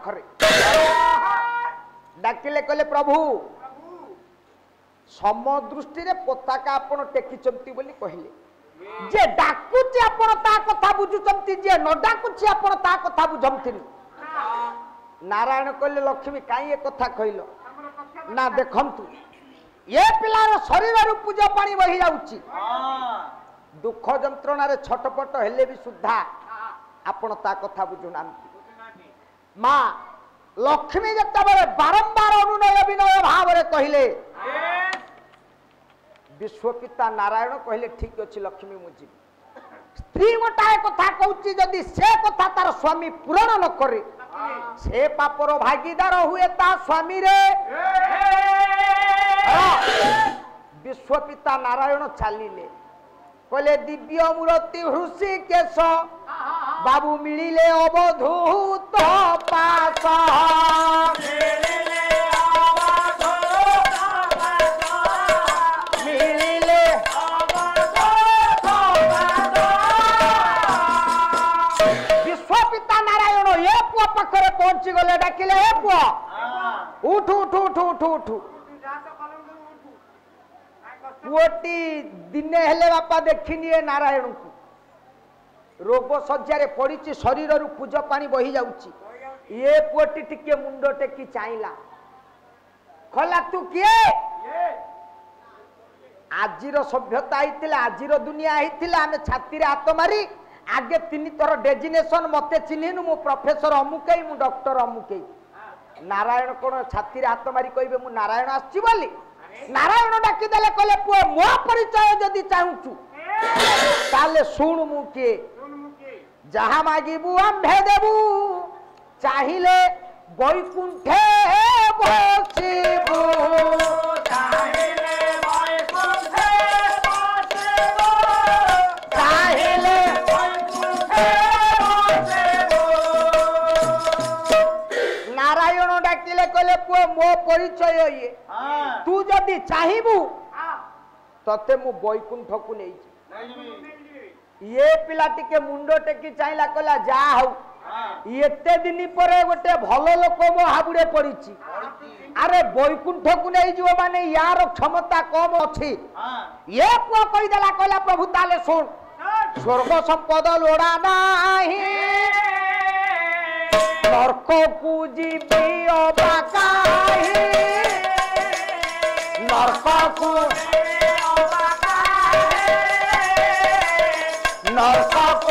पाखरे डाकिले कहले प्रभु सम दृष्टि रे पताका आपण टेकिचंती बोली कहले जे डाकुची आपण ता कथा बुझुचंती जे न डाकुची आपण ता कथा बुझमथिनी नारायण कहले लक्ष्मी काई ए कथा कहलो ना देखंतु ये पिलार शरीर रु पूजा पानी बही जाउची दुख जंत्रणा रे छटपट हेले भी सुद्धा आपण ता कथा बुझुनांती मां लक्ष्मी जतबे बारंबार अनुनय विनय भाव रे कहले विश्वपिता नारायण कहले ठीक अछि लक्ष्मी मुजी स्त्री गोटाए कथा कहउची जदि से कथा तार स्वामी पूर्ण न करे से पापर भागीदार हुए ता स्वामी रे विश्वपिता नारायण चलिले कहले दिव्य मूर्ति हृषिकेश बाबू मिलिले अवधूत पास विश्वपिता नारायण ये पुआ पाखरे पहुंची गले डाकिले हे पुआ उठ उठ उठ उठ उठ पुओटी दिने हेले बापा देखिनी ए नारायण को रोग सज्जा रे पड़ी शरीर रु पूज पानी बही जाउची ये पुओटी टिके मुंडो टेकी चाइला खला तू किए आजिर सभ्यता आइतिला आजिर दुनिया आइतिला आमे छाती रे हाथ मारी आगे 3 थर डेजिनेशन मते चिन्हिनु मु प्रोफेसर अमुकई मु डॉक्टर अमुकई नारायण कोन छाती रे हाथ मारी कहबे मु नारायण आछि बोली नारायण डाकी देले कहले पुओ मो परिचय जदी चाहूचु ताले सुन मु के जहा मागिबू आम्भे देबू चाहिले बैकुंठे बसिबू चाहिले बैकुंठे बसिबू चाहिले बैकुंठे बसिबू नारायण डाकिले कहले पुओ मो परिचय ये तू जदि चाहिबू तते मु बैकुंठ को नै ये पिला टिके मुंडो टेकी चाहिला कहला जा हौ एते दिन पर गोटे भल लोक मो हाबुड़े पड़ीची अरे बैकुंठ को नै जीव माने यार क्षमता कम अछि ये पुआ कहि देला कहला प्रभु ताले सुन स्वर्ग संपद लोड़ा नाही नरक को जीवी अबाकाही नरक को नरक को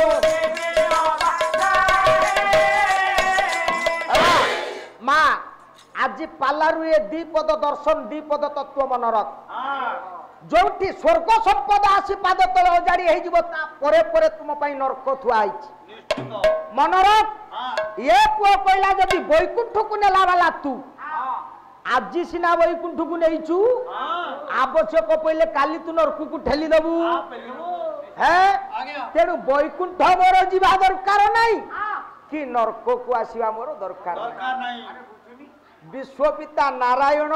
मां आज पालारु ये दीपद दर्शन दीपद तत्व मनरक जोठी स्वर्ग संपद आसी पाद तले ओजाड़ी हे जीव ता परे परे तुम पई नरक थुआ आइछि मनरक ये पुओ कहला जदी बैकुंठ को नेला वाला तू आज सिना बैकुंठ को नहींचु आवश्यक पहले काली तू नरक को ठेली देबू है तेणु बैकुंठ मोर जीवा दरकार नहीं कि नरक को आसीबा मोर दरकार नहीं विश्वपिता नारायण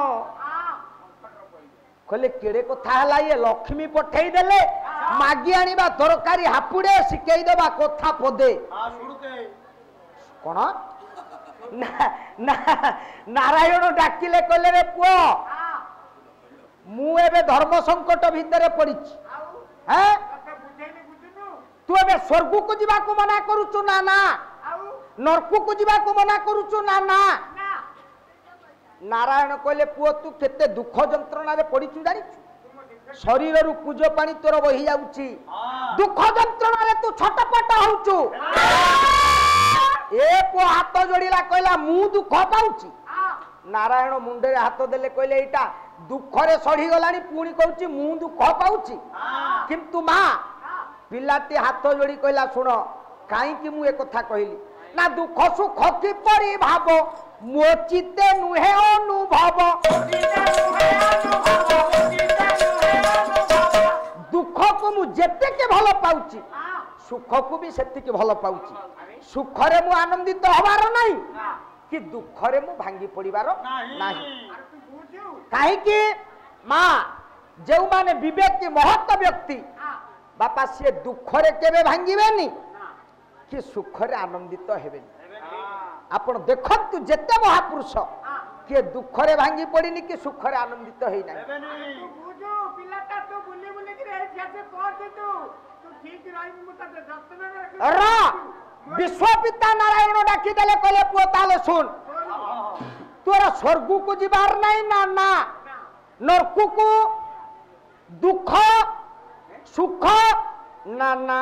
कहले केड़े कथा हला ये लक्ष्मी पठेई देले मागी आनिबा दरकारी हापुडे सिकेई देबा कथा पदे कोन नारायण डाकिले कहले रे पुओ मु एबे धर्म संकट भितर पड़िछि हैं तू एबे स्वर्ग को जीवा को मना करूछु ना ना नरक को जीवा को मना करूछु ना ना नारायण कहले पुओ तू केते दुख जंत्रणा रे पड़िछु जानिछु शरीर रु पूज पानी तोर बही जाउछि दुख जंत्रणा रे तू छटपट होउछु ए पो हाथ जोड़िला कहला मु दुख पाउछि नारायण मुंडे हाथ देले कहले एटा दुख रे सड़ी गलानी पुणी कहउछि मु दुख पाउछि किंतु मां पिलाटी हाथ जोड़ी कहला सुन काई कि मु ए कथा कहली ना दुख सुख की परि भाव मो चित्ते नुहे अनुभव दुख को मु जेते के भलो पाउछि सुख को भी सेति के भलो पाउछि सुख रे मु आनंदित होबार नहीं कि दुख रे मु भांगी पड़िबार नहीं काहे कि मां जेउ माने विवेक की महत्व व्यक्ति बापा से दुख रे केबे भांगीबेनी कि सुख रे आनंदित हेबेनी आपण देखंतु जेते महापुरुष किए दुखरे भांगी पड़िनी कि सुखरे आनंदित होई ना विश्वपिता नारायण डाकी देले कहले पुओ ताले सुन तोरा स्वर्ग को जीवार नहीं ना ना नरक को दुख सुख ना ना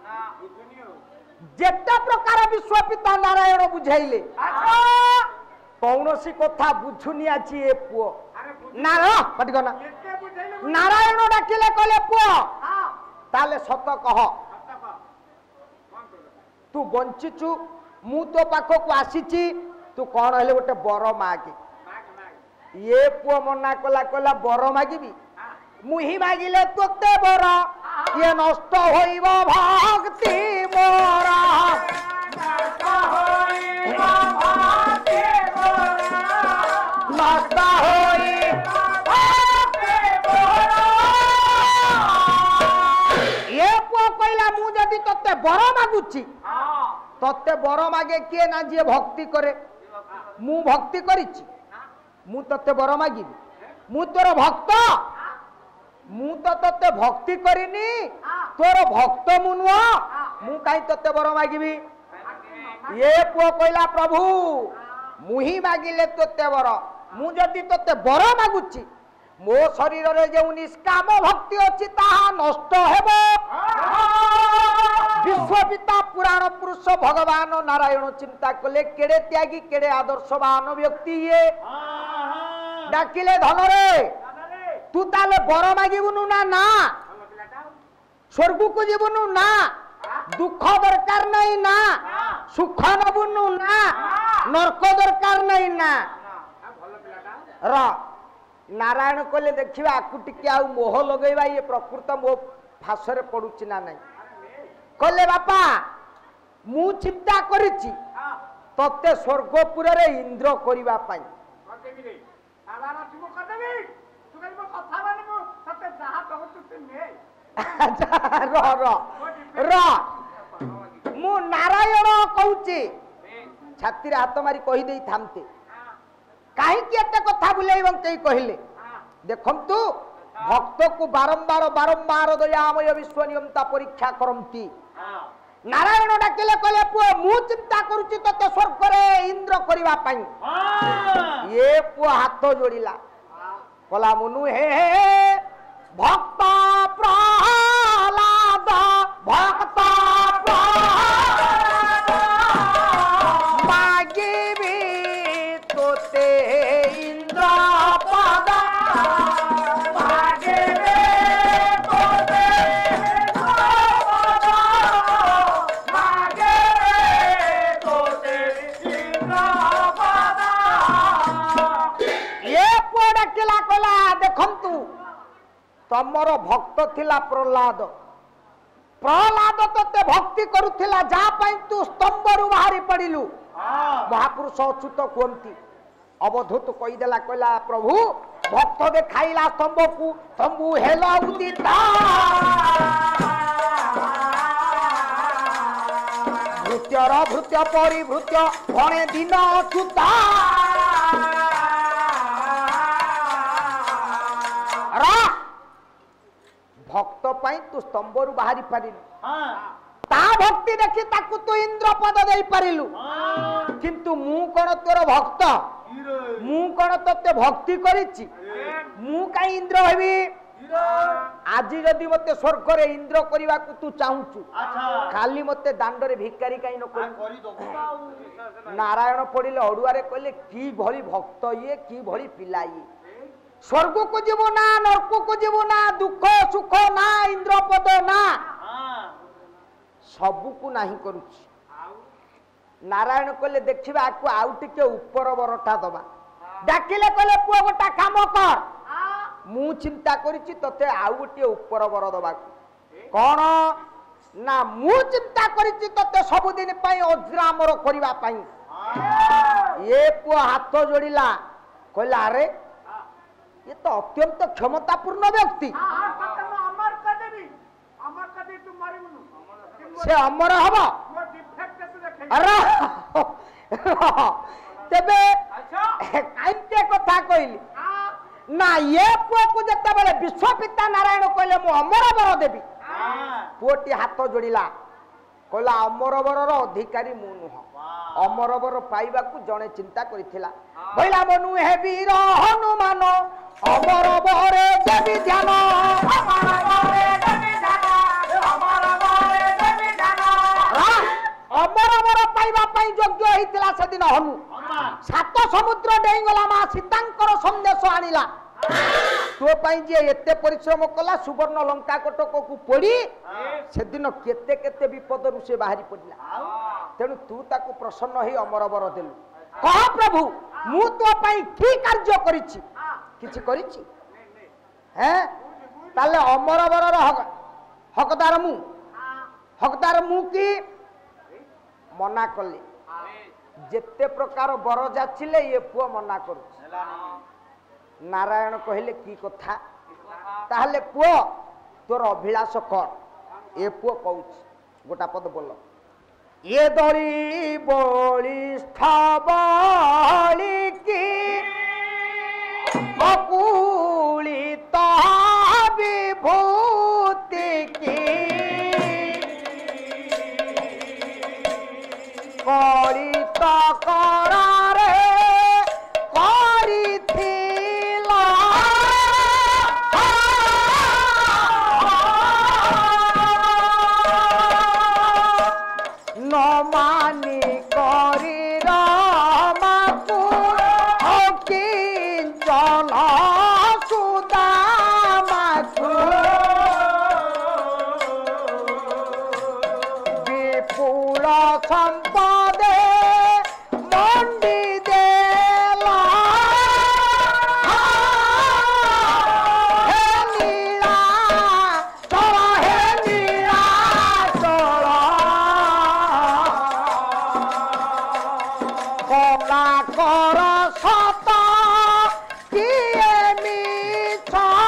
जेते प्रकार विश्वपिता नारायण बुझाइले कौन सी कथा बुझुनी आछि ए पुओ ना पटिकना नारायण डाकिले कहले पुओ ताले सत कह तू बंचिचु मु तो पाखो को आसीची तू कौन हेले गोटे बर मागे ये पुओ मना कला कला बर मागिबी मुही मागिले तोते बर ये नष्ट होइब भक्ति मोरा नष्ट होइब भक्ति मोरा नष्ट होइब भक्ति मोरा ये पुओ कहला मु जदी तोते बर मागुची तोते बर मागे किए ना जे भक्ति करे मु भक्ति करिची मु तोते बर मागिबी मु तोर भक्त मु तो तोते भक्ति करिनी तोर भक्त मु नुह मु काई तोते बर मागिबी ये पुओ कहला प्रभु मुही मागिले तोते बर मु जदी तोते बर मागुची मो शरीर रे जे निष्काम भक्ति अछि ताहा नष्ट हेबो विश्वपिता पुराण पुरुष भगवान नारायण चिंता कले केड़े त्यागी केड़े आदर्शवान व्यक्ति ये डाकिले धन रे तू ताले बर मागिबुनु ना ना स्वर्ग को जीवनु ना दुख दरकार नहीं ना सुख नबुनु ना नरक दरकार नहीं ना र नारायण कहले देखिबा आकु टिके आ मोह लगेबा ये प्रकृत मो फासरे पडुची ना नहीं कहले बापा मु चिंता करिची तते स्वर्गपुर रे इंद्र करिबा पाई मु नारायण कहूची छाती हाथ मारी कही दे थामते कहीं एते कथा बुलेबं कई कहले देखंतु भक्त को बारंबार बारंबार दयामय विश्व नियमता परीक्षा करंती नारायण डाकिले कहले पुओ मु चिंता करूची तते स्वर्ग रे इंद्र करिवा पाई ये पुओ हाथ जोड़िला कला मुनु हे भक्त प्रहलाद भक्त प्रहलाद मागिबी तोते इंद्र पद मागिबी तोते इंद्र पद मागिबी तोते इंद्र पद ये पुओ किला कला देखंतु तमर भक्त थिला प्रहलाद प्रहलाद तते भक्ति करुथिला जा पई तू स्तंभरु बाहरी पड़िलु महापुरुष अच्युत कहती अवधूत कही देला कहला प्रभु भक्त दे खाइला स्तंभ को स्तंभु हेला उदिता भृत्यर भृत्य परिभृत्य भणे दिन अच्युता भक्त पाई तू स्तंभरु बाहरी पारिलु ता भक्ति देखि ताकु तू इंद्र पद देई पारिलु किंतु मु कोन तोर भक्त मु कोन तते भक्ति करिछि मु काई इंद्र हेबी आज जदि मते स्वर्ग रे इंद्र करिवा को तू चाहुचु खाली मते दांड रे भिकारी काई न करी नारायण पडिले अडुआरे कहले की भली भक्त ये की भली पिला ये स्वर्ग को जीवो ना नरक को जीवो ना दुख सुख ना इंद्र पद ना सबु को नहीं करुछि नारायण कहले देखिबा आकु आउ टिके ऊपर बरटा दबा डाकिले कहले पुओ गोटा काम कर मु चिंता करिछि तते आउ गोटे ऊपर बर दबा कोन ना मु चिंता करिछि तते सब दिन पई अजरामर करिवा पई ये पुओ हाथ जोड़िला कहला अरे ये तो अत्यंत क्षमतापूर्ण व्यक्ति से अमर हम तेबे काइके कथा कहली ना ये पुआ को जत्ता बेले विश्वपिता नारायण कहले मु अमर बर देबी पुओटी हाथ जोड़िला कहला अमर बरर अधिकारी मु नुह अमर बर पाइबा को जणे चिंता करिथिला भइला मनु हे वीर हनुमान अमर बरे देवी ध्यान अमर बरे देवी ध्यान अमर बरे देवी ध्यान अमर बर पाइबा पई योग्य हितला सेदिन हनु सात समुद्र डेई गला मा सीतांकर संदेश आनिला तो पाई जे एते परिश्रम कला सुवर्ण लंका कटक को पड़ी सेदिन केते केते विपद रु से बाहरी पड़िला तेनु तू ताको प्रसन्न ही अमर बर देलु कह प्रभु मु तो पाई की कार्य करिछि किछि करिछि हैं ताले अमर बरर हकदार मु की मना कले जेते प्रकार बर जाचिले ये पुआ मना करू नारायण कहले की कथा ताहले पुआ तोर अभिलाष कर ए पुआ कहूछ गोटा पद बोल ये दली बलिष्ठ बली की अकुलित विभूति की कलित करारे मानी करी रामकु किंचन सुदामकु विपुल संपदे मंडी देला हे नीला चला हे नीला चला कला कर सत किए मिछ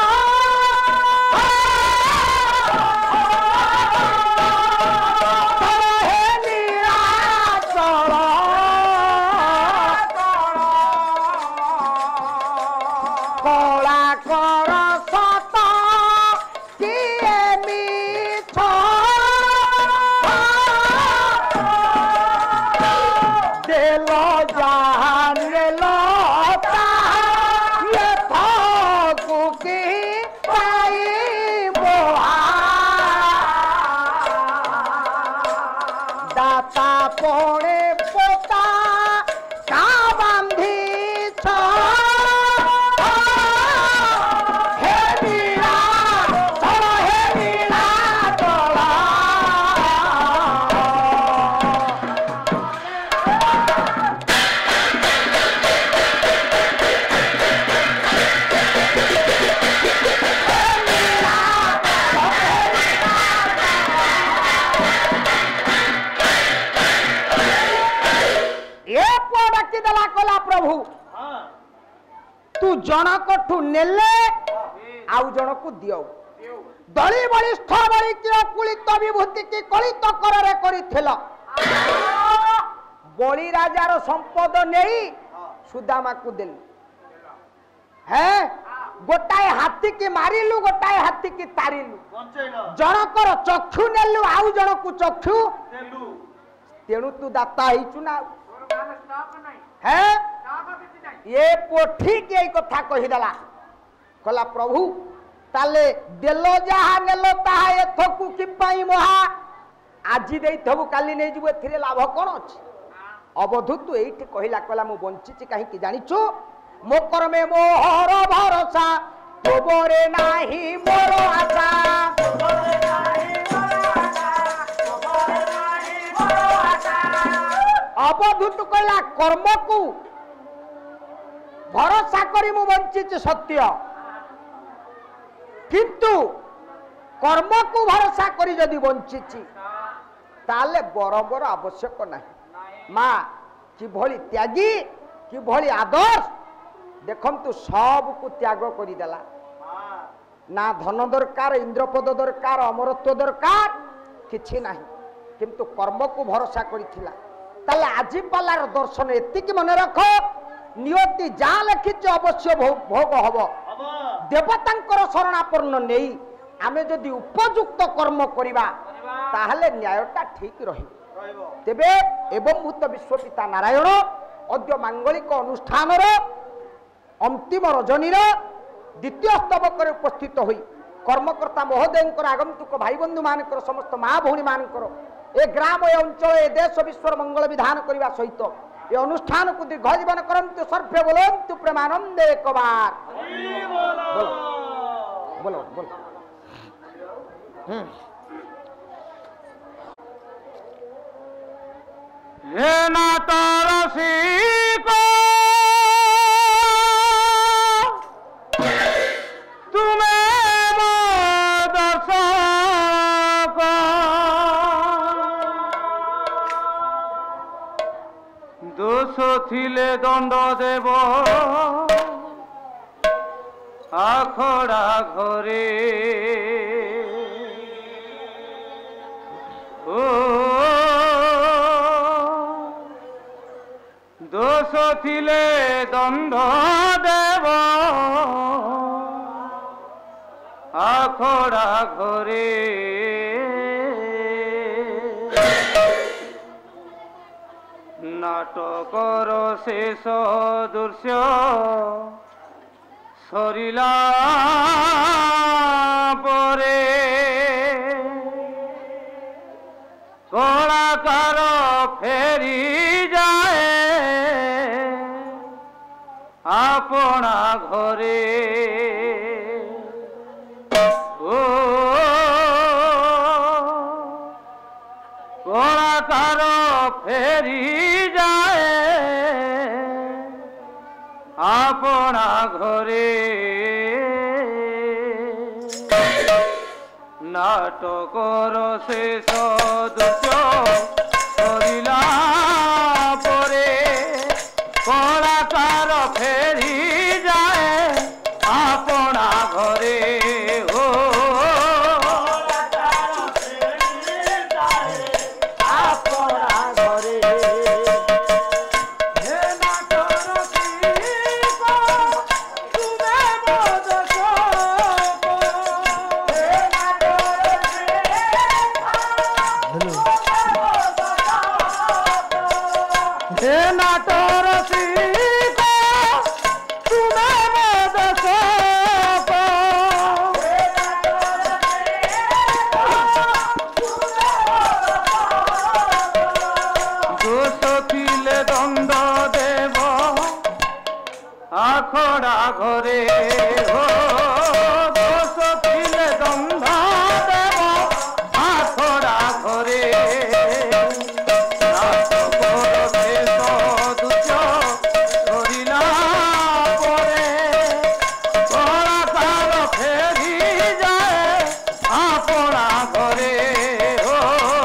हे नीला चल कला कर सत किए मिछ देल जहान लता ये भागु की पाई बोहा दाता पोणे पोता का बांधी छ हे नीला चल हे नीला चल प्रभु तू जनकठू नेले आउ जनकू दियो दली बलिष्ठ बली की अकुलित विभूति की कलित कररे करिथिल बली राजार संपद नेई सुदामा को देल है गोटाए हाथी की मारिलु गोटाए हाथी की तारिलु जनकर चक्षु नेलु आउ जनकू चक्षु तेणु तू दाता हिचु ना है ये पो ठीक यही कथा कहीदेला कहला प्रभु ताले देलो जहा नेलो ताहा एथकु किपाई मोहा आजी देई थबु काली नै जिवु एथिरे लाभ कोन अछि अवधू तू एठी कहिला कहला मु बंचिछि काहे कि जानिछु मो कर्मे मोहर भरोसा तोबरे नाही मोर आशा तोबरे नाही मोर आशा तोबरे नाही मोर आशा अवधू तू कहला कर्म को भरोसा करी मु बंचिछि सत्य किंतु कर्म को भरोसा करी जदि बंचिछि ताले बरबर आवश्यक नहीं माँ कि भली त्यागी कि भली आदर्श देखंतु सब को त्याग करी देला ना धन दरकार इंद्रपद दरकार अमरत्व दरकार किछि नाही किंतु कर्म को भरोसा करिथिला ताले आजी पालार दर्शन एतिक मन रख नियति जहाँ लिखी अवश्य भोग हम देवतांकर शरणापन्न नहीं आमे जदि उपयुक्त कर्म करिबा ताहले न्यायटा ठीक रहिबो तेबे एवं भूत विश्वपिता नारायण अद्य मांगलिक अनुष्ठान अंतिम रजनी द्वितीय स्तबक उपस्थित होई कर्मकर्ता महोदय आगंतुक भाई बंधु मानकर समस्त माँ भौणी मानकर ए ग्राम ए अंचल ए देश विश्वर मंगल विधान करने सहित ये अनुष्ठान को दीर्घ जीवन करंतु सर्वे बोलंतु प्रेमानंद एक बार बोलो बोलो बोलो हे नाता रसिक दोष थिले दंड देव आखड़ा घरे ओ दोष थिले दंड देव आखड़ा घरे नाटकर शेष दृश्य सरिला परे कलाकार फेरी जाए आपना घरे ओ कलाकार फेरी आपना घरे नाटकर शेष दृश्य सरिला परे कलाकार फेरी जाए आपना घरे हो आखड़ा घरे हो दोष थिले दंड देव आखड़ा घरे नाटकर शेष दृश्य सरिला परे कलाकार फेरी जाए आपना घरे हो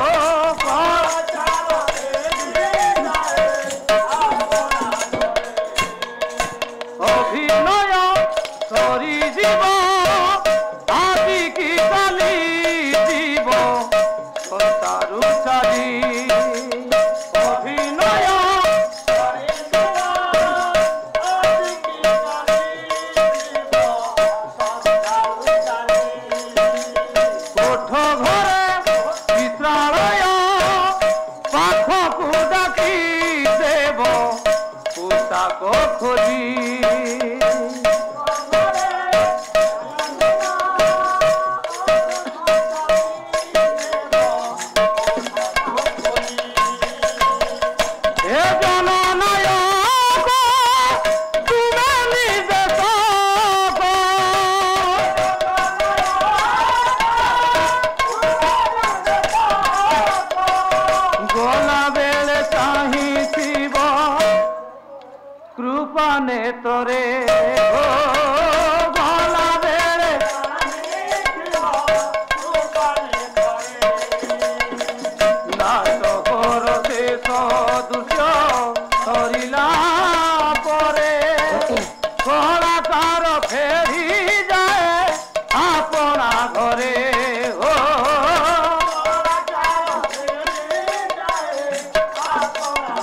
अभिनय सरी जीव आदि की काली जीव संसारु चाली अभिनय कोठ घरे विश्रालय पाखकु डाकी देव पोशाक खोजी कृपा नेतरे हो भला बेले नाटकर शेष दृश्य सरिला परे कलाकार फेरी जाए आपना घरे हो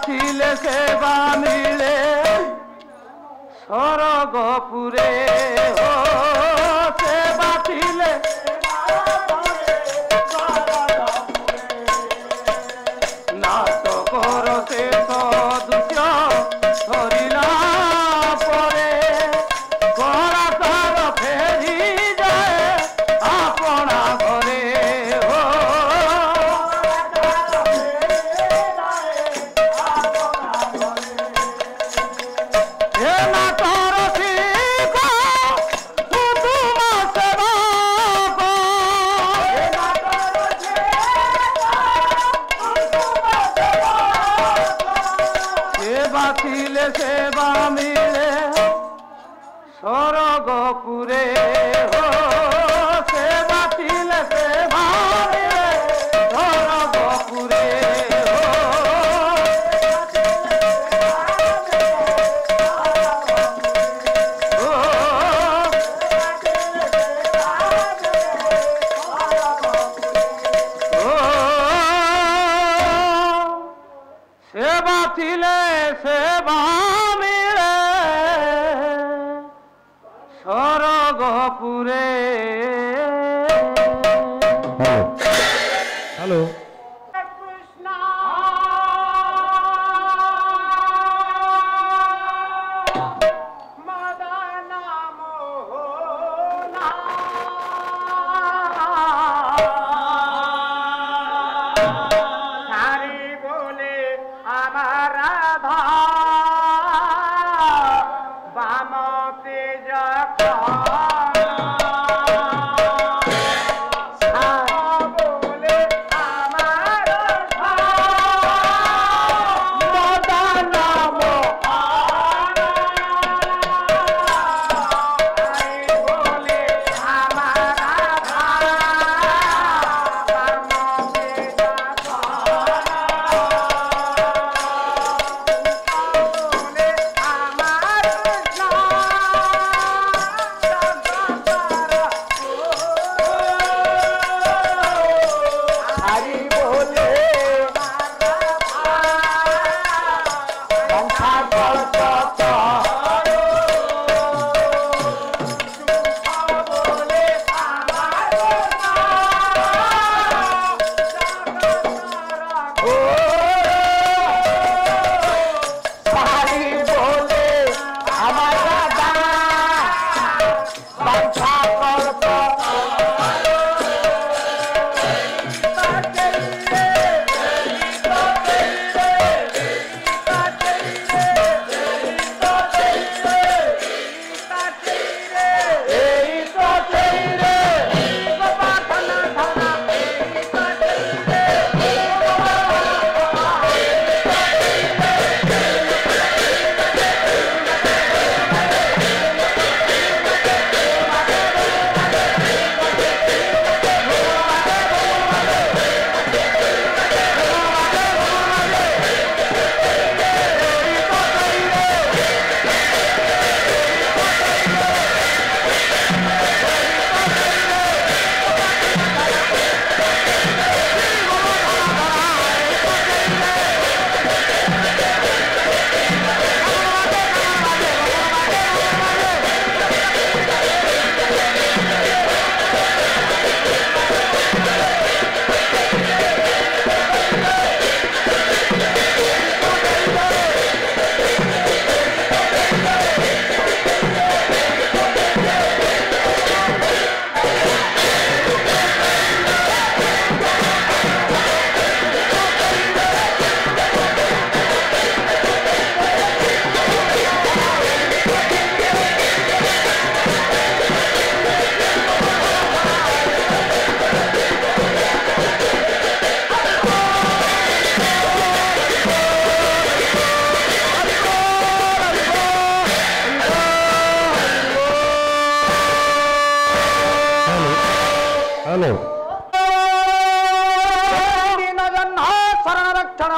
ଥିଲେ ସେବା ମିଳେ ସ୍ୱର୍ଗପୁରେ ଓ ସେବା ଥିଲେ ନାଟକର ଶେଷ ଦୃଶ୍ୟ ସରିଲା ପରେ କରାତାର ଫେରିଯାଏ ଆପଣା ଘରେ ଓ ଏ ନାଟର ଶିବ କୁଟୁମ ସେବକ ସେବା ଥିଲେ ସେବା ମିଳେ ସ୍ୱର୍ଗପୁରେ ହୋ ସେବା ଥିଲେ ସେବା ମିଳେ ସ୍ୱର୍ଗପୁରେ सेवा थिले सेवा मिले स्वर्गपुरे हेलो हेलो शरण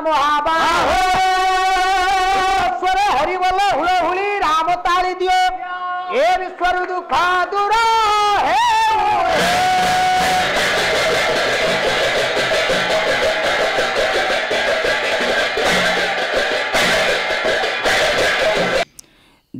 महाबास्वर हरि बोल हुल हुली राम ताली दियो ए विश्वर दुख दूर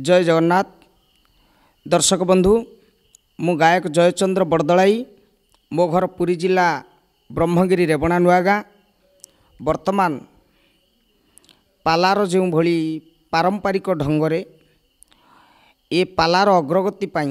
जय जगन्नाथ दर्शक बंधु मु गायक जयचंद्र बरदलाई मो घर पुरी जिला ब्रह्मगिरी रेबणा नुआगा वर्तमान पालार जो भली पारंपरिक ढंगरे ए पालार अग्रगति पाई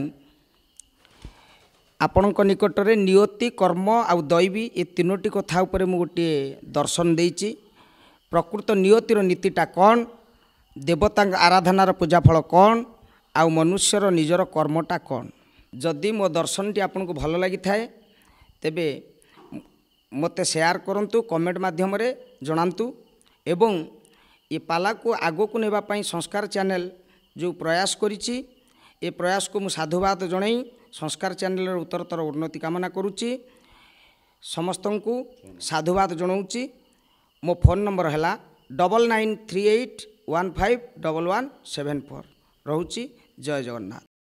आपणक निकटरे नियति कर्म आउ दैवी ए तीनोटी कथा उपरे मु गोटे दर्शन देइछि। प्रकृत नियतिर नीतिटा कौन, देवता आराधनार पूजाफल कौन, आउ मनुष्यर निजर कर्मटा कौन। जदि मो दर्शनटी आपन को भल लगी थाए तेबे मते शेयर करंतु, कमेंट माध्यम रे जणांतु एवं ये पाला को आगो को नेबा पई संस्कार चैनल जो प्रयास करिछि ए प्रयास को मु साधुवाद जणाई संस्कार चैनल उत्तरतर उन्नति कामना करुच्ची। समस्त को साधुवाद जनाऊँगी। मो फोन नंबर है 9938151174 रहुची। जय जगन्नाथ।